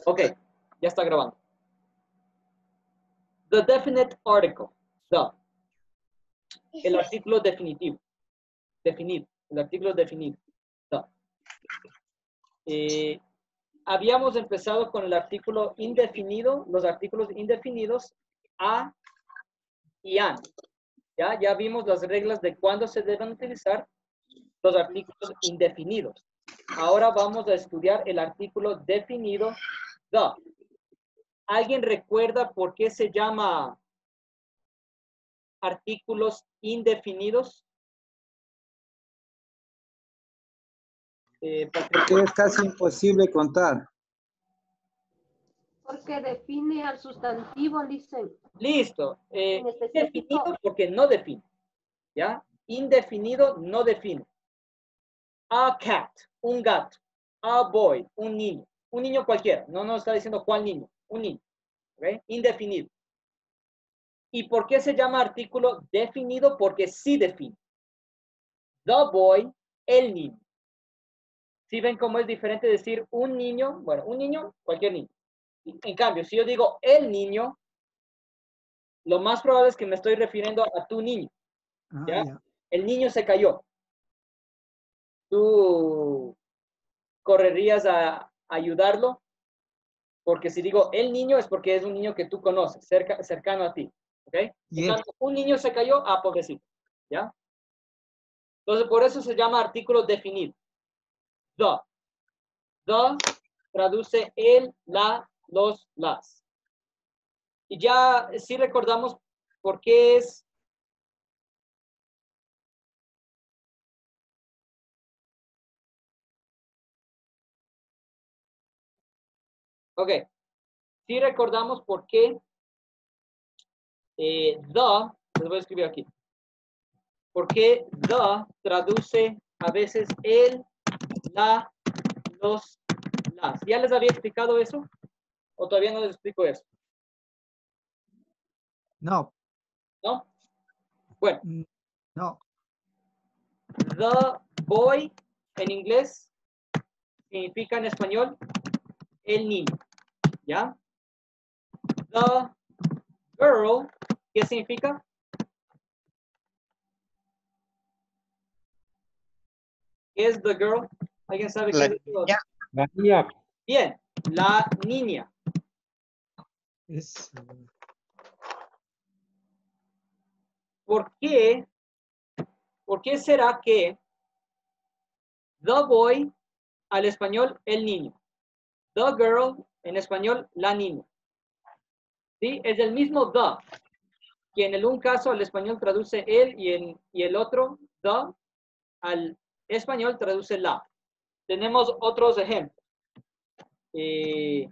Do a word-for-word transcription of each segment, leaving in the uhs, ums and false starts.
Ok, ya está grabando. The definite article. The. El artículo definitivo. Definido. El artículo definido. The. Eh, habíamos empezado con el artículo indefinido, los artículos indefinidos a y an. ¿Ya? Ya vimos las reglas de cuándo se deben utilizar los artículos indefinidos. Ahora vamos a estudiar el artículo definido the. ¿Alguien recuerda por qué se llama artículos indefinidos? Eh, Porque es casi imposible contar. Porque define al sustantivo, dicen. Listo. Eh, En específico. indefinido porque no define. ¿Ya? Indefinido no define. A cat, un gato. A boy, un niño. Un niño cualquiera. No nos está diciendo cuál niño. Un niño. ¿Okay? Indefinido. ¿Y por qué se llama artículo definido? Porque sí define. The boy, el niño. ¿Sí ven cómo es diferente decir un niño? Bueno, un niño, cualquier niño. En cambio, si yo digo el niño, lo más probable es que me estoy refiriendo a tu niño. ¿Ya? Ah, ya. El niño se cayó. Tú correrías a ayudarlo, porque si digo el niño es porque es un niño que tú conoces, cerca, cercano a ti. ¿Ok? Yes. Entonces, un niño se cayó, ah, pobrecito. ¿Ya? Entonces, por eso se llama artículo definido. The. The traduce el, la, los, las. Y ya sí recordamos por qué es ok. Sí recordamos por qué eh, the, les voy a escribir aquí. ¿Por qué the traduce a veces el, la, los, las? ¿Ya les había explicado eso? ¿O todavía no les explico eso? No. ¿No? Bueno. No. The boy en inglés significa en español el niño. ¿Ya? The girl, ¿qué significa? ¿Qué es the girl? ¿Alguien sabe qué La es the girl? niña. La niña. Bien, la niña. Es, ¿Por qué? ¿Por qué será que the boy al español el niño? The girl en español la niña. ¿Sí? Es el mismo the, que en el un caso al español traduce el y, en, y el otro the al español traduce la. Tenemos otros ejemplos. Eh,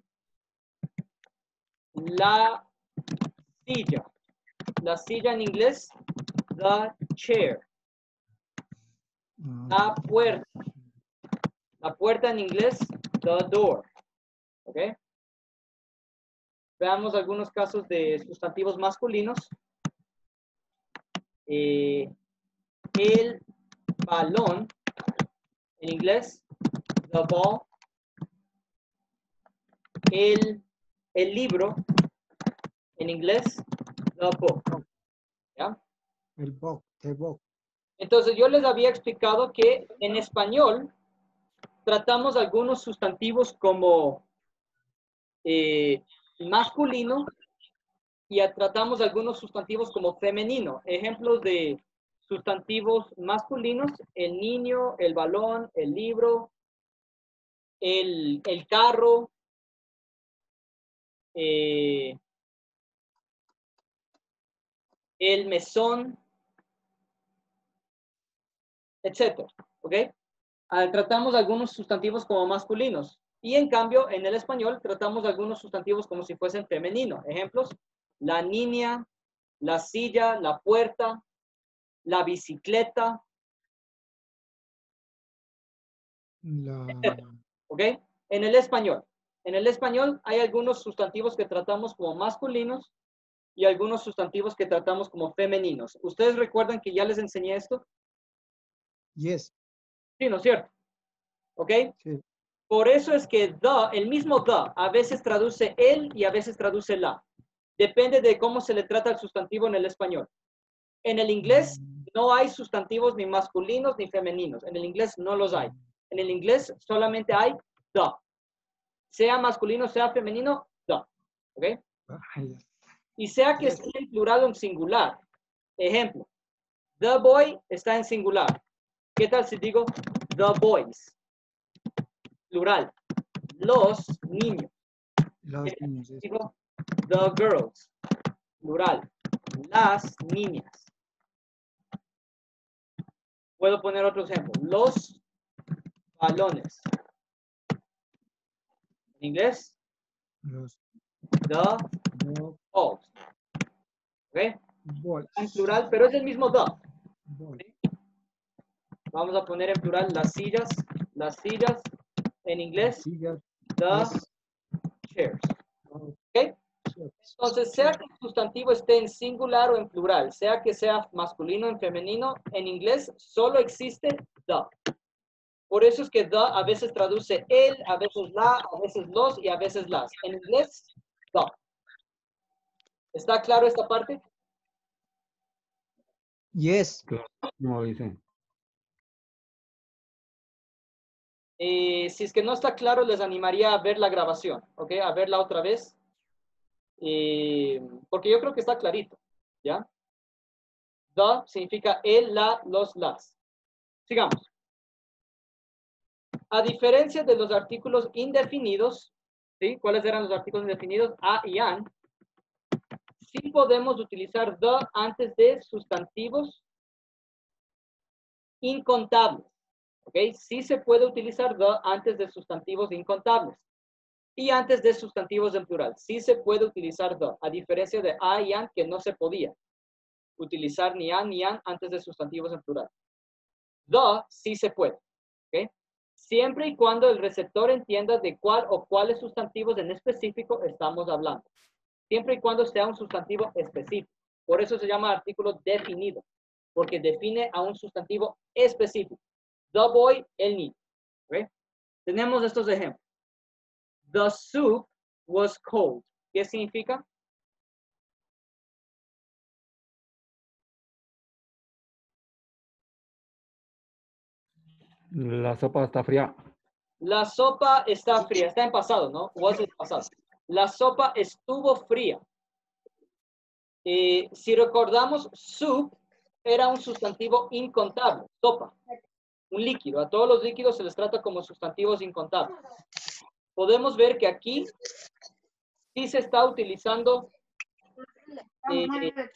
la silla. La silla en inglés, the chair. La puerta. La puerta en inglés, the door. ¿Ok? Veamos algunos casos de sustantivos masculinos. Eh, el balón, en inglés, the ball. El, el libro, en inglés, the book. ¿Ya? el book, el book. Entonces yo les había explicado que en español tratamos algunos sustantivos como eh, masculino y tratamos algunos sustantivos como femenino. Ejemplos de sustantivos masculinos: el niño, el balón, el libro, el, el carro, eh, el mesón, etcétera. ¿Ok? Ah, tratamos algunos sustantivos como masculinos. Y en cambio, en el español tratamos algunos sustantivos como si fuesen femeninos. Ejemplos: la niña, la silla, la puerta, la bicicleta. La... ¿Ok? En el español. En el español hay algunos sustantivos que tratamos como masculinos y algunos sustantivos que tratamos como femeninos. ¿Ustedes recuerdan que ya les enseñé esto? Yes. Sí, ¿no es cierto? ¿Ok? Sí. Por eso es que the, el mismo the, a veces traduce el y a veces traduce la. Depende de cómo se le trata el sustantivo en el español. En el inglés no hay sustantivos ni masculinos ni femeninos. En el inglés no los hay. En el inglés solamente hay the. Sea masculino, sea femenino, the. ¿Ok? Vaya. Y sea que esté en plural o en singular. Ejemplo, the boy está en singular. ¿Qué tal si digo the boys? Plural. Los niños. Los ¿Qué tal niños. si es- digo the girls? Plural. Las niñas. Puedo poner otro ejemplo. Los balones. En inglés, Los the bo- balls. ¿Ok? boys. En plural, pero es el mismo the. Boys. Vamos a poner en plural las sillas. Las sillas. En inglés, Sillas, the es- chairs. oh, ¿Ok? chairs. Entonces, sea que el sustantivo esté en singular o en plural, sea que sea masculino o en femenino, en inglés solo existe the. Por eso es que the a veces traduce el, a veces la, a veces los y a veces las. En inglés, the. ¿Está claro esta parte? Yes. Claro, como dice. Eh, si es que no está claro, les animaría a ver la grabación, ¿ok? A verla otra vez. Eh, porque yo creo que está clarito, ¿ya? The significa el, la, los, las. Sigamos. A diferencia de los artículos indefinidos, ¿sí? ¿Cuáles eran los artículos indefinidos? A y an. Sí podemos utilizar the antes de sustantivos incontables, ¿ok? Sí se puede utilizar the antes de sustantivos incontables. Y antes de sustantivos en plural. Sí se puede utilizar the, a diferencia de a y an, que no se podía utilizar ni a ni an antes de sustantivos en plural. The sí se puede, ¿ok? Siempre y cuando el receptor entienda de cuál o cuáles sustantivos en específico estamos hablando. Siempre y cuando sea un sustantivo específico. Por eso se llama artículo definido, porque define a un sustantivo específico. The boy, el niño. ¿Ok? Tenemos estos ejemplos. The soup was cold. ¿Qué significa? La sopa está fría. La sopa está fría. Está en pasado, ¿no? Was es pasado. La sopa estuvo fría. Eh, si recordamos, soup era un sustantivo incontable. Sopa. Un líquido. A todos los líquidos se les trata como sustantivos incontables. Podemos ver que aquí sí se está utilizando eh,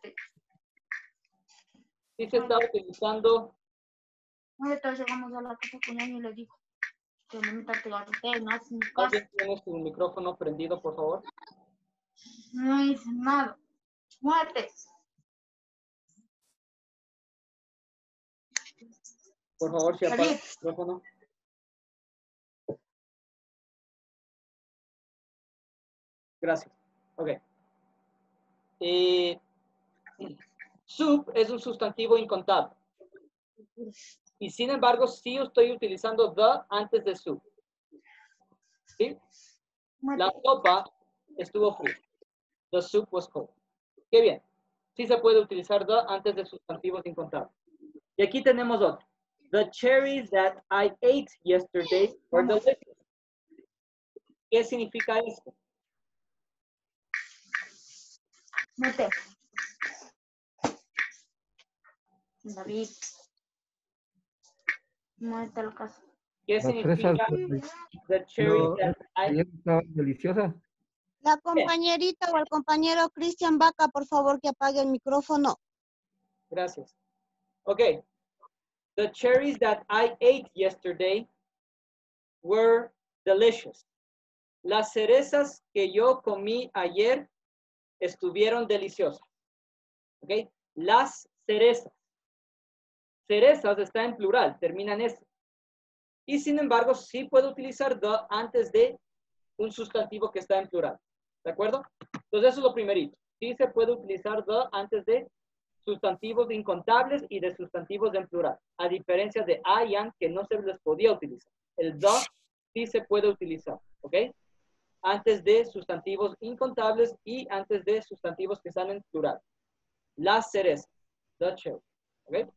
sí se está utilizando Ahorita llegamos a la casa con él y le digo que no me trate la hotel, no hace ni caso, ¿Alguien tiene su micrófono prendido, por favor? no hice nada. Muerte. Por favor, si apaga el micrófono. Gracias. Ok. Eh, soup es un sustantivo incontable. Y sin embargo, sí estoy utilizando the antes de soup. ¿Sí? La sopa estuvo fría. The soup was cold. Qué bien. Sí se puede utilizar the antes de sustantivos incontables. Y aquí tenemos otro. The cherries that I ate yesterday were delicious. ¿Qué significa esto? Muerte. David. Muerte la casa. ¿Qué Las fresas significa the cherries no, that I estaban deliciosas. La compañerita o el compañero Cristian Vaca, por favor, que apague el micrófono. Gracias. Okay. The cherries that I ate yesterday were delicious. Las cerezas que yo comí ayer estuvieron deliciosas. Okay. Las cerezas. Cerezas está en plural, termina en S. Y sin embargo, sí puedo utilizar the antes de un sustantivo que está en plural. ¿De acuerdo? Entonces eso es lo primerito. Sí se puede utilizar the antes de sustantivos incontables y de sustantivos en plural, a diferencia de I, and, que no se les podía utilizar. El the sí se puede utilizar, ¿ok? Antes de sustantivos incontables y antes de sustantivos que están en plural. La cereza, the cherry, ¿ok?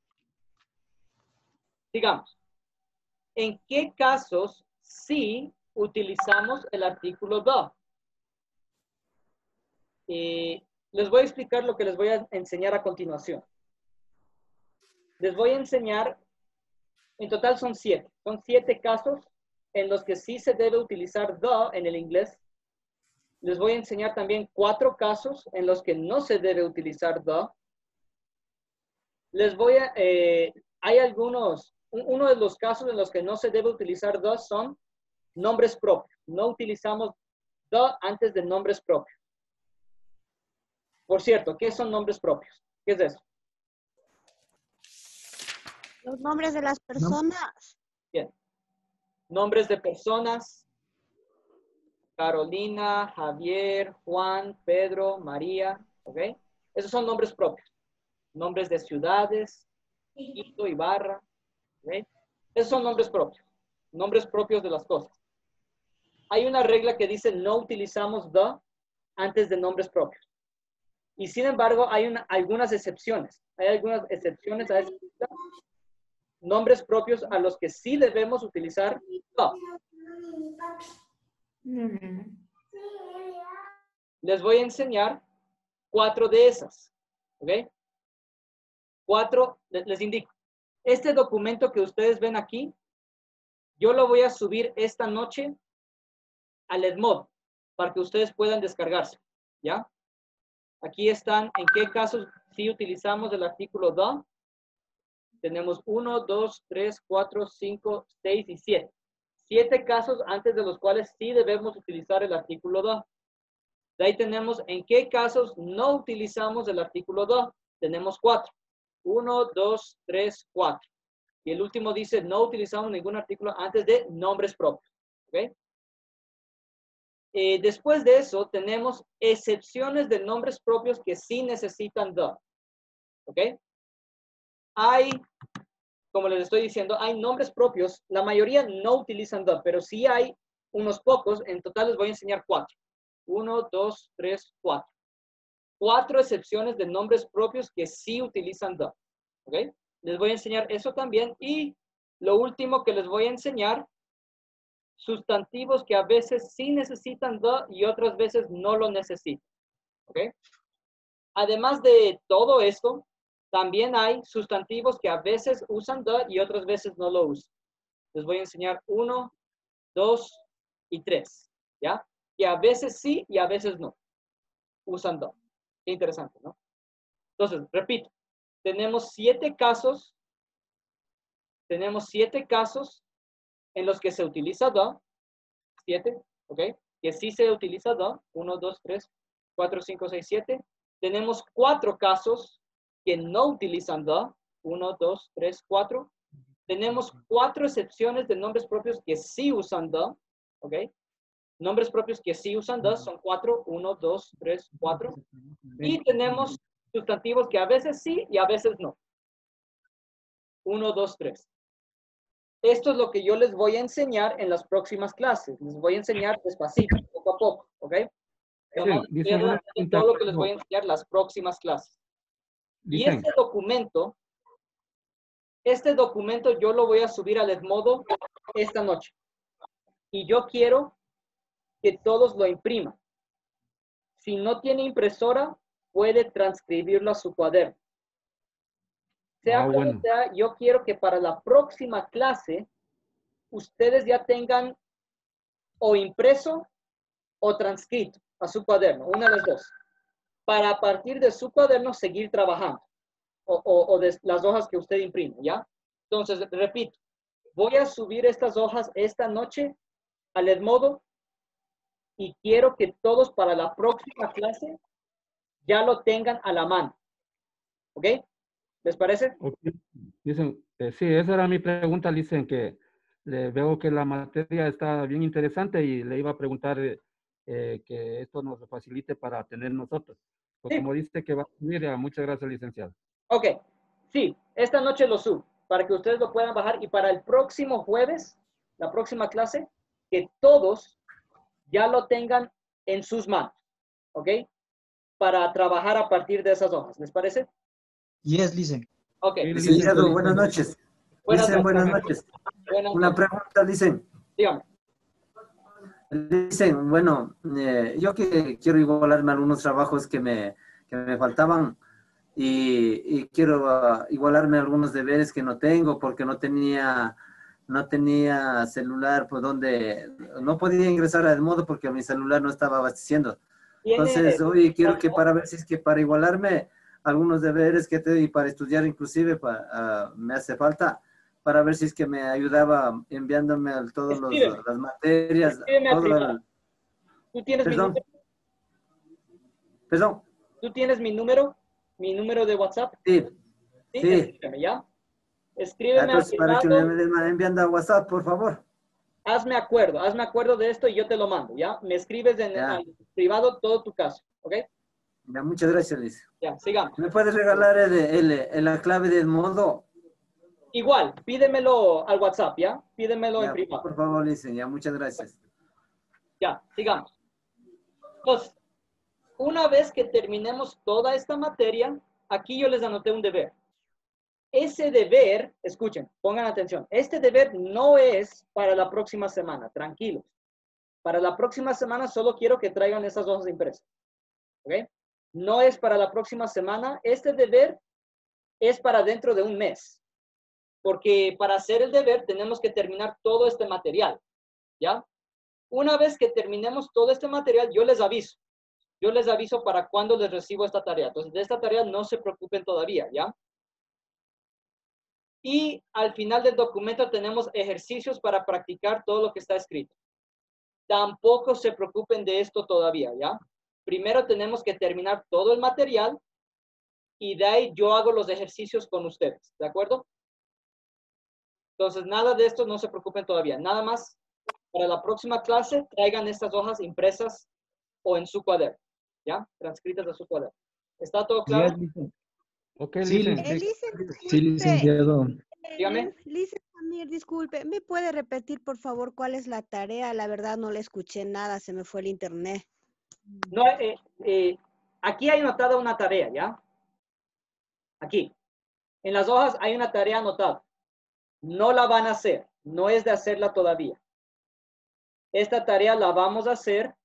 Digamos, ¿en qué casos sí utilizamos el artículo the? Eh, les voy a explicar lo que les voy a enseñar a continuación. Les voy a enseñar, en total son siete, son siete casos en los que sí se debe utilizar the en el inglés. Les voy a enseñar también cuatro casos en los que no se debe utilizar the. Les voy a, eh, hay algunos, uno de los casos en los que no se debe utilizar the son nombres propios. No utilizamos the antes de nombres propios. Por cierto, ¿qué son nombres propios? ¿Qué es eso? Los nombres de las personas. Bien. Nombres de personas. Carolina, Javier, Juan, Pedro, María. ¿Ok? Esos son nombres propios. Nombres de ciudades. Quito, Ibarra. ¿Ok? Esos son nombres propios. Nombres propios de las cosas. Hay una regla que dice no utilizamos the antes de nombres propios. Y sin embargo, hay una, algunas excepciones. Hay algunas excepciones a esa regla. Nombres propios a los que sí debemos utilizar the. Les voy a enseñar cuatro de esas. ¿Ok? Cuatro, les, les indico. Este documento que ustedes ven aquí, yo lo voy a subir esta noche al Edmodo para que ustedes puedan descargarse. ¿Ya? Aquí están en qué casos sí utilizamos el artículo the. Tenemos uno, dos, tres, cuatro, cinco, seis y siete. Siete casos antes de los cuales sí debemos utilizar el artículo the. De ahí tenemos en qué casos no utilizamos el artículo the. Tenemos cuatro. Uno, dos, tres, cuatro. Y el último dice no utilizamos ningún artículo antes de nombres propios. ¿Ok? Eh, después de eso tenemos excepciones de nombres propios que sí necesitan the. ¿Ok? Hay, como les estoy diciendo, hay nombres propios. La mayoría no utilizan the, pero sí hay unos pocos. En total les voy a enseñar cuatro. Uno, dos, tres, cuatro. Cuatro excepciones de nombres propios que sí utilizan the. ¿Ok? Les voy a enseñar eso también. Y lo último que les voy a enseñar, sustantivos que a veces sí necesitan the y otras veces no lo necesitan. ¿Ok? Además de todo esto, también hay sustantivos que a veces usan the y otras veces no lo usan. Les voy a enseñar uno, dos y tres. ¿Ya? Que a veces sí y a veces no usan the. Qué interesante, ¿no? Entonces, repito. Tenemos siete casos. Tenemos siete casos en los que se utiliza the. Siete, ¿ok? Que sí se utiliza the. Uno, dos, tres, cuatro, cinco, seis, siete. Tenemos cuatro casos que no utilizan the. Uno, dos, tres, cuatro. Tenemos cuatro excepciones de nombres propios que sí usan the. ¿Ok? Nombres propios que sí usan the son cuatro. Uno, dos, tres, cuatro. Y tenemos sustantivos que a veces sí y a veces no. Uno, dos, tres. Esto es lo que yo les voy a enseñar en las próximas clases. Les voy a enseñar despacito, poco a poco. ¿Ok? Dicen, dicen una En pregunta, todo lo que les voy a enseñar las próximas clases. Y dicen, este documento, este documento yo lo voy a subir al Edmodo esta noche. Y yo quiero que todos lo impriman. Si no tiene impresora, puede transcribirlo a su cuaderno. Sea Ah, como bueno. sea, yo quiero que para la próxima clase, ustedes ya tengan o impreso o transcrito a su cuaderno, una de las dos. Para a partir de su cuaderno seguir trabajando. O, o, o de las hojas que usted imprime, ¿ya? Entonces, repito, voy a subir estas hojas esta noche al Edmodo y quiero que todos para la próxima clase ya lo tengan a la mano. ¿Ok? ¿Les parece? Ok. Dicen, eh, sí, esa era mi pregunta. Dicen que le veo que la materia está bien interesante y le iba a preguntar eh, eh, que esto nos facilite para tener nosotros. Pues Sí. como dice que va a subir, eh, muchas gracias, licenciado. Ok. Sí, esta noche lo subo para que ustedes lo puedan bajar y para el próximo jueves la próxima clase, que todos ya lo tengan en sus manos, ¿ok? Para trabajar a partir de esas hojas, ¿les parece? Yes, listen. Ok. Sí, Licenciado, buenas noches. Buenas Dicen, noches. buenas noches. Buenas Una noches. pregunta, dicen. Dígame. Dicen, bueno, eh, yo que quiero igualarme a algunos trabajos que me, que me faltaban y, y quiero uh, igualarme a algunos deberes que no tengo porque no tenía, no tenía celular, pues donde no podía ingresar a Edmodo porque mi celular no estaba abasteciendo. Entonces, hoy quiero que para ver si es que para igualarme algunos deberes que te y para estudiar inclusive para, uh, me hace falta, para ver si es que me ayudaba enviándome a todas las materias. Escríbeme a todo privado. el, ¿Tú tienes perdón, mi número? Perdón. ¿Tú tienes mi número? ¿Mi número de WhatsApp? Sí. Sí. Sí. Escríbeme, ¿ya? Escríbeme Entonces, al para que privado. me me envíen a WhatsApp, por favor. Hazme acuerdo, hazme acuerdo de esto y yo te lo mando, ¿ya? Me escribes en Ya. al privado todo tu caso, ¿ok? Ya, muchas gracias, Liz. Ya, sigamos. ¿Me puedes regalar el, el, el- la clave de Edmodo? Igual, pídemelo al WhatsApp, ¿ya? Pídemelo en Ya, privado. por favor, Liz. Ya, muchas gracias. Ya, sigamos. Entonces, una vez que terminemos toda esta materia, aquí yo les anoté un deber. Ese deber, escuchen, pongan atención, este deber no es para la próxima semana, tranquilos. Para la próxima semana solo quiero que traigan esas hojas impresas, ¿ok? No es para la próxima semana, este deber es para dentro de un mes. Porque para hacer el deber tenemos que terminar todo este material, ¿ya? Una vez que terminemos todo este material, yo les aviso. Yo les aviso para cuándo les recibo esta tarea. Entonces, de esta tarea no se preocupen todavía, ¿ya? Y al final del documento tenemos ejercicios para practicar todo lo que está escrito. Tampoco se preocupen de esto todavía, ¿ya? Primero tenemos que terminar todo el material y de ahí yo hago los ejercicios con ustedes, ¿de acuerdo? Entonces, nada de esto no se preocupen todavía. Nada más, para la próxima clase, traigan estas hojas impresas o en su cuaderno, ¿ya? Transcritas de su cuaderno. ¿Está todo claro? Yes, listen. Ok, Sí, listen. Eh, sí. Lice, Sí, licenciado. Dígame. Lice Samir, disculpe, ¿me puede repetir por favor cuál es la tarea? La verdad no le escuché nada, se me fue el internet. No, eh, eh, aquí hay anotada una tarea, ¿ya? Aquí. En las hojas hay una tarea anotada. No la van a hacer. No es de hacerla todavía. Esta tarea la vamos a hacer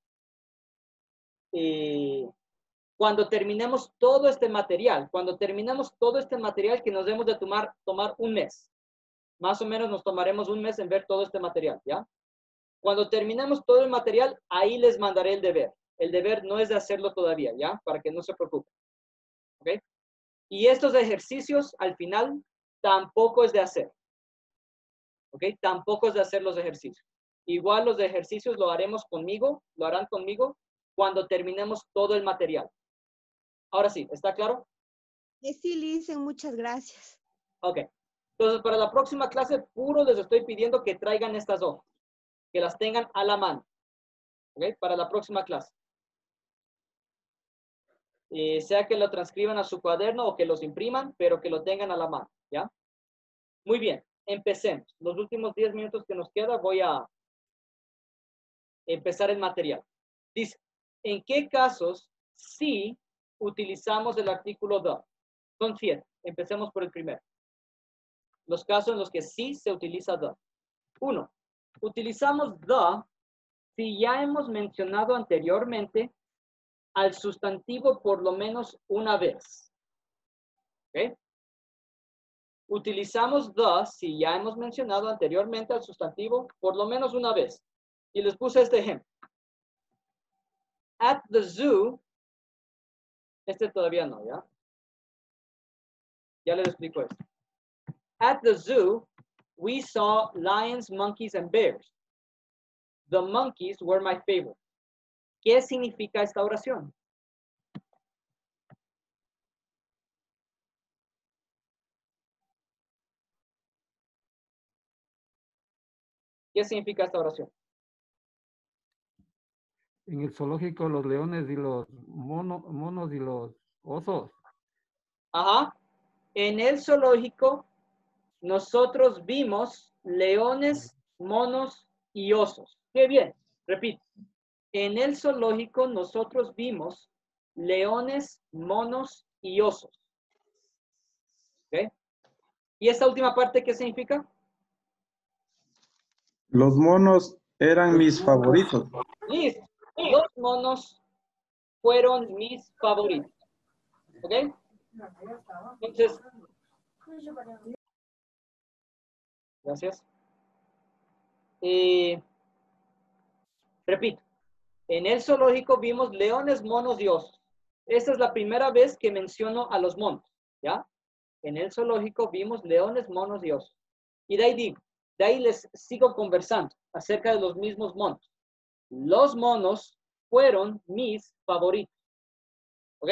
eh, cuando terminemos todo este material. Cuando terminemos todo este material que nos debemos de tomar, tomar un mes. Más o menos nos tomaremos un mes en ver todo este material, ¿ya? Cuando terminemos todo el material, ahí les mandaré el deber. El deber no es de hacerlo todavía, ¿ya? Para que no se preocupen. ¿Ok? Y estos ejercicios, al final, tampoco es de hacer. ¿Ok? Tampoco es de hacer los ejercicios. Igual los ejercicios lo haremos conmigo, lo harán conmigo cuando terminemos todo el material. Ahora sí, ¿está claro? Eh, sí, Lice, muchas gracias. Ok. Entonces, para la próxima clase, puro les estoy pidiendo que traigan estas hojas. Que las tengan a la mano. ¿Ok? Para la próxima clase. Eh, sea que lo transcriban a su cuaderno o que los impriman, pero que lo tengan a la mano, ¿ya? Muy bien, empecemos. Los últimos diez minutos que nos queda voy a empezar el material. Dice, ¿en qué casos sí utilizamos el artículo the? Son siete. Empecemos por el primero. Los casos en los que sí se utiliza the. Uno, utilizamos the si ya hemos mencionado anteriormente al sustantivo por lo menos una vez. ¿Ok? Utilizamos the si ya hemos mencionado anteriormente al sustantivo por lo menos una vez. Y les puse este ejemplo. At the zoo, este todavía no, ¿ya? Ya les explico esto. At the zoo, we saw lions, monkeys, and bears. The monkeys were my favorite. ¿Qué significa esta oración? ¿Qué significa esta oración? En el zoológico, los leones y los mono- monos y los osos. Ajá. En el zoológico, nosotros vimos leones monos y osos. Qué bien, repito. En el zoológico nosotros vimos leones, monos y osos. ¿Ok? ¿Y esta última parte qué significa? Los monos eran mis favoritos. Listo. Los monos fueron mis favoritos. ¿Ok? Entonces, gracias. Eh, repito, en el zoológico vimos leones, monos y osos. Esta es la primera vez que menciono a los monos, ¿ya? En el zoológico vimos leones, monos y osos. Y de ahí digo, de ahí les sigo conversando acerca de los mismos monos. Los monos fueron mis favoritos. ¿Ok?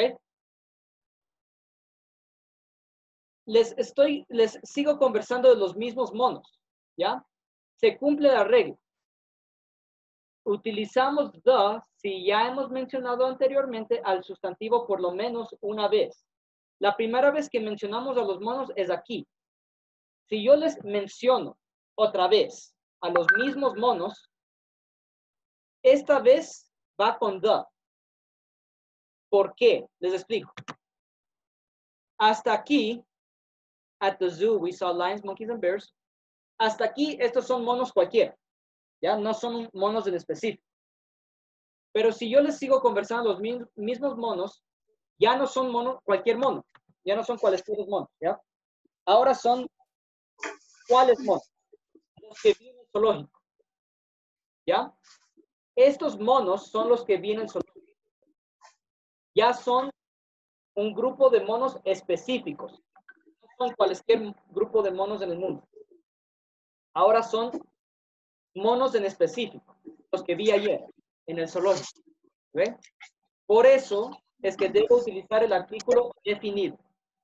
Les estoy, les sigo conversando de los mismos monos, ¿ya? Se cumple la regla. Utilizamos the si ya hemos mencionado anteriormente al sustantivo por lo menos una vez. La primera vez que mencionamos a los monos es aquí. Si yo les menciono otra vez a los mismos monos, esta vez va con the. ¿Por qué? Les explico. Hasta aquí, at the zoo, we saw lions, monkeys, and bears. Hasta aquí, estos son monos cualquiera. Ya no son monos en específico. Pero si yo les sigo conversando los mismos monos, ya no son monos, cualquier mono. Ya no son cualesquiera monos, ¿ya? Ahora son, ¿cuáles monos? Los que viven en el zoológico. ¿Ya? Estos monos son los que vienen en el zoológico. Ya son un grupo de monos específicos. No son cualquier grupo de monos en el mundo. Ahora son monos en específico, los que vi ayer en el zoológico. ¿Ve? Por eso es que debo utilizar el artículo definido.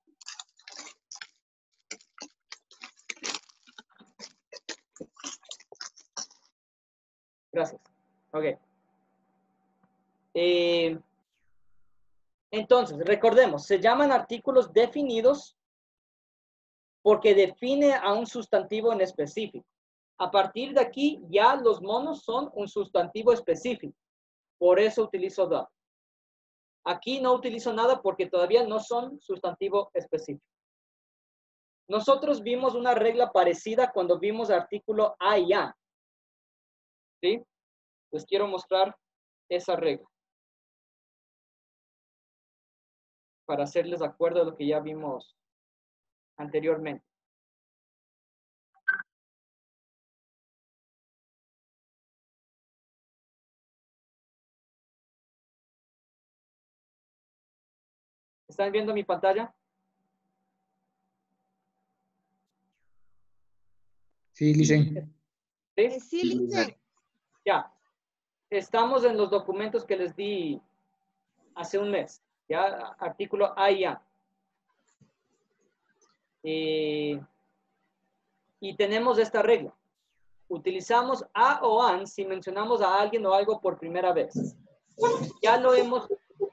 Gracias. Ok. Eh, entonces, recordemos, se llaman artículos definidos porque define a un sustantivo en específico. A partir de aquí, ya los monos son un sustantivo específico. Por eso utilizo the. Aquí no utilizo nada porque todavía no son sustantivo específico. Nosotros vimos una regla parecida cuando vimos artículo I am. ¿Sí? Les quiero mostrar esa regla. Para hacerles acuerdo de lo que ya vimos anteriormente. ¿Están viendo mi pantalla? Sí, Licen. ¿Sí? Sí, Licen. Ya. Estamos en los documentos que les di hace un mes. Ya, artículo I am. Eh, y tenemos esta regla. Utilizamos a o an si mencionamos a alguien o algo por primera vez. Ya lo hemos...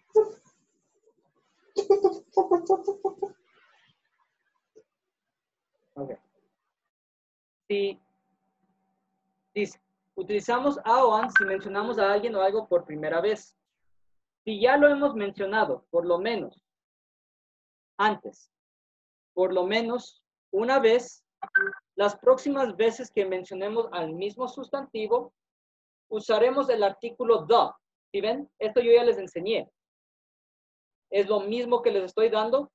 Okay. Si dice, utilizamos a o an si mencionamos a alguien o algo por primera vez. Si ya lo hemos mencionado, por lo menos, antes, por lo menos una vez, las próximas veces que mencionemos al mismo sustantivo, usaremos el artículo the. ¿Sí ven? Esto yo ya les enseñé. Es lo mismo que les estoy dando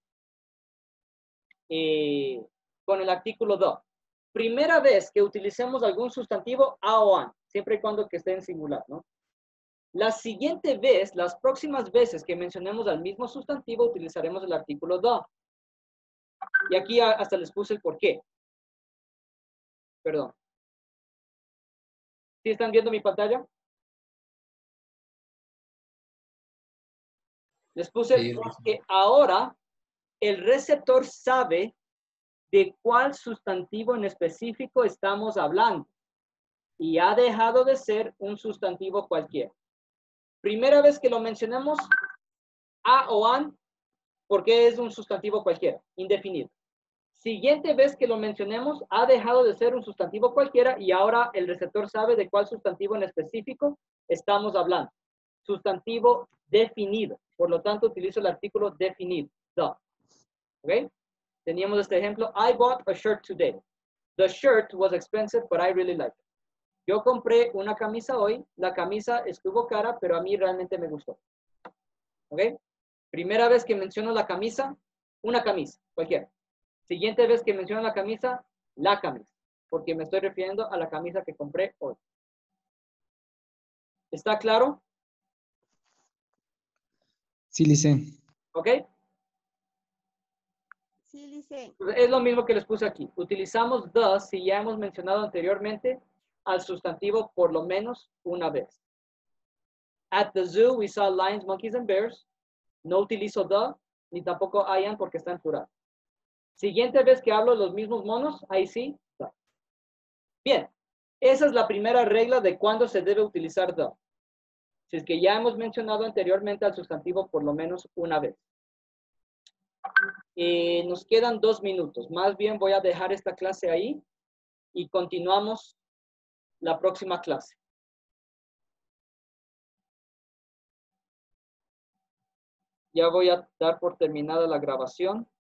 eh, con el artículo the. Primera vez que utilicemos algún sustantivo, a o an, siempre y cuando que esté en singular, ¿no? La siguiente vez, las próximas veces que mencionemos al mismo sustantivo, utilizaremos el artículo the. Y aquí hasta les puse el por qué. Perdón. ¿Sí están viendo mi pantalla? Les puse Sí, porque ahora el receptor sabe de cuál sustantivo en específico estamos hablando y ha dejado de ser un sustantivo cualquiera. Primera vez que lo mencionemos, a o an, porque es un sustantivo cualquiera, indefinido. Siguiente vez que lo mencionemos, ha dejado de ser un sustantivo cualquiera y ahora el receptor sabe de cuál sustantivo en específico estamos hablando. Sustantivo definido. Por lo tanto, utilizo el artículo definido. The. ¿Ok? Teníamos este ejemplo. I bought a shirt today. The shirt was expensive, but I really liked it. Yo compré una camisa hoy. La camisa estuvo cara, pero a mí realmente me gustó. ¿Ok? Primera vez que menciono la camisa, una camisa, cualquiera. Siguiente vez que menciono la camisa, la camisa, porque me estoy refiriendo a la camisa que compré hoy. ¿Está claro? Sí, licen. ¿Ok? Sí, licen. Es lo mismo que les puse aquí. Utilizamos the si ya hemos mencionado anteriormente al sustantivo por lo menos una vez. At the zoo we saw lions, monkeys and bears. No utilizo the ni tampoco I am porque está en plural. Siguiente vez que hablo de los mismos monos, ahí sí. The. Bien, esa es la primera regla de cuándo se debe utilizar the. Si es que ya hemos mencionado anteriormente al sustantivo por lo menos una vez. Eh, nos quedan dos minutos. Más bien voy a dejar esta clase ahí y continuamos la próxima clase. Ya voy a dar por terminada la grabación.